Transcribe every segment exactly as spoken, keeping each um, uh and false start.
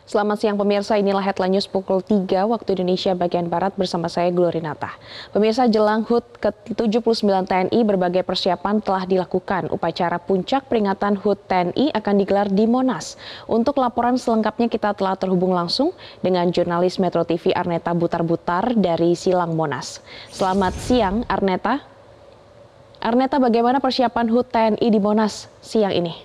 Selamat siang pemirsa, inilah headline news pukul tiga waktu Indonesia bagian Barat bersama saya Glorinata. Pemirsa, jelang H U T ke tujuh puluh sembilan T N I berbagai persiapan telah dilakukan. Upacara puncak peringatan H U T T N I akan digelar di Monas. Untuk laporan selengkapnya kita telah terhubung langsung dengan jurnalis Metro T V Arneta Butar-Butar dari Silang Monas. Selamat siang Arneta. Arneta, bagaimana persiapan H U T T N I di Monas siang ini?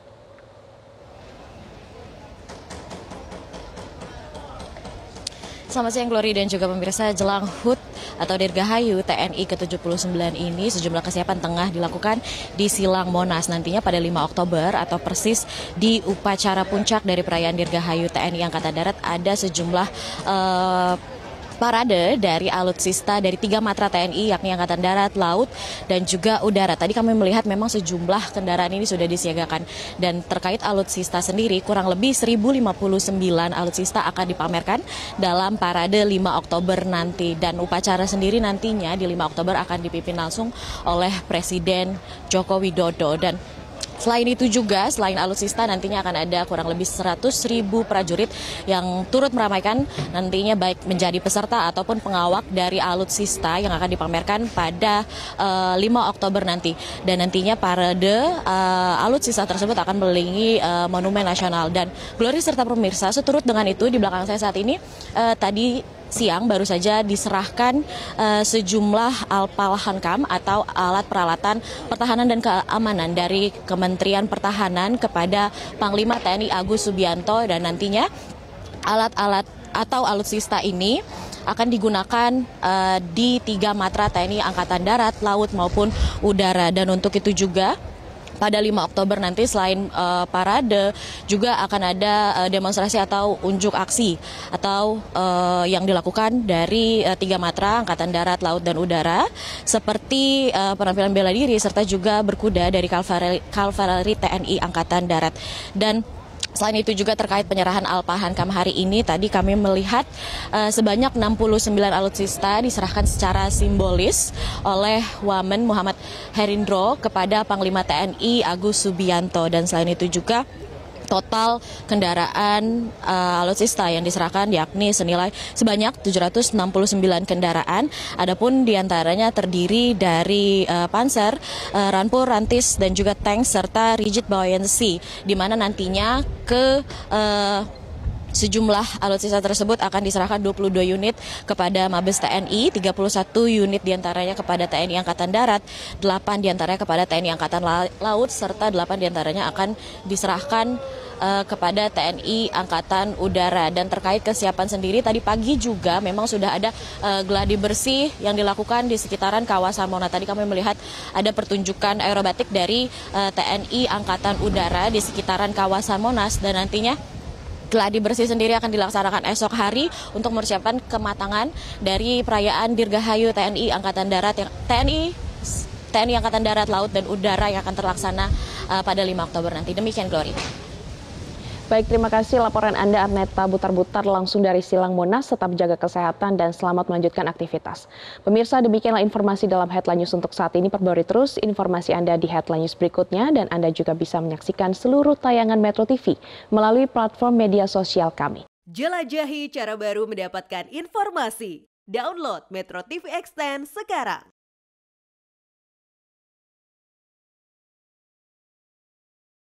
Selamat siang Glory dan juga pemirsa, jelang H U T atau Dirgahayu T N I ke tujuh puluh sembilan ini sejumlah kesiapan tengah dilakukan di Silang Monas. Nantinya pada lima Oktober atau persis di upacara puncak dari perayaan Dirgahayu T N I Angkatan Darat ada sejumlah uh, parade dari alutsista dari tiga matra T N I yakni Angkatan Darat, Laut, dan juga Udara. Tadi kami melihat memang sejumlah kendaraan ini sudah disiagakan. Dan terkait alutsista sendiri, kurang lebih seribu lima puluh sembilan alutsista akan dipamerkan dalam parade lima Oktober nanti. Dan upacara sendiri nantinya di lima Oktober akan dipimpin langsung oleh Presiden Joko Widodo. Dan selain itu juga, selain alutsista nantinya akan ada kurang lebih seratus ribu prajurit yang turut meramaikan nantinya baik menjadi peserta ataupun pengawak dari alutsista yang akan dipamerkan pada uh, lima Oktober nanti. Dan nantinya parade uh, alutsista tersebut akan melilingi uh, Monumen Nasional. Dan Glory serta pemirsa, seturut dengan itu di belakang saya saat ini uh, tadi siang baru saja diserahkan uh, sejumlah Alpalahankam atau alat peralatan pertahanan dan keamanan dari Kementerian Pertahanan kepada Panglima T N I Agus Subianto. Dan nantinya alat-alat atau alutsista ini akan digunakan uh, di tiga matra T N I Angkatan Darat, Laut maupun Udara. Dan untuk itu juga pada lima Oktober nanti selain uh, parade juga akan ada uh, demonstrasi atau unjuk aksi atau uh, yang dilakukan dari uh, tiga matra Angkatan Darat, Laut, dan Udara seperti uh, penampilan bela diri serta juga berkuda dari Kavaleri T N I Angkatan Darat. Dan selain itu juga terkait penyerahan Alpalahankam hari ini, tadi kami melihat uh, sebanyak enam puluh sembilan alutsista diserahkan secara simbolis oleh Wamen Muhammad Herindro kepada Panglima T N I Agus Subianto. Dan selain itu juga total kendaraan uh, alutsista yang diserahkan yakni senilai sebanyak tujuh ratus enam puluh sembilan kendaraan. Adapun diantaranya terdiri dari uh, Panzer, uh, Rampur, Rantis, dan juga tank serta rigid buoyancy, di mana nantinya ke uh, sejumlah alutsista tersebut akan diserahkan dua puluh dua unit kepada Mabes T N I, tiga puluh satu unit diantaranya kepada T N I Angkatan Darat, delapan diantaranya kepada T N I Angkatan Laut, serta delapan diantaranya akan diserahkan uh, kepada T N I Angkatan Udara. Dan terkait kesiapan sendiri, tadi pagi juga memang sudah ada uh, gladi bersih yang dilakukan di sekitaran kawasan Monas. Tadi kami melihat ada pertunjukan aerobatik dari uh, T N I Angkatan Udara di sekitaran kawasan Monas. Dan nantinya gladi bersih sendiri akan dilaksanakan esok hari untuk mempersiapkan kematangan dari perayaan Dirgahayu T N I Angkatan Darat yang T N I T N I Angkatan Darat, Laut, dan Udara yang akan terlaksana uh, pada lima Oktober nanti. Demikian Glory. Baik, terima kasih laporan Anda Arneta Butar-Butar langsung dari Silang Monas. Tetap jaga kesehatan dan selamat melanjutkan aktivitas. Pemirsa, demikianlah informasi dalam Headline News untuk saat ini. Perbarui terus informasi Anda di Headline News berikutnya, dan Anda juga bisa menyaksikan seluruh tayangan Metro T V melalui platform media sosial kami. Jelajahi cara baru mendapatkan informasi. Download Metro T V Extend sekarang.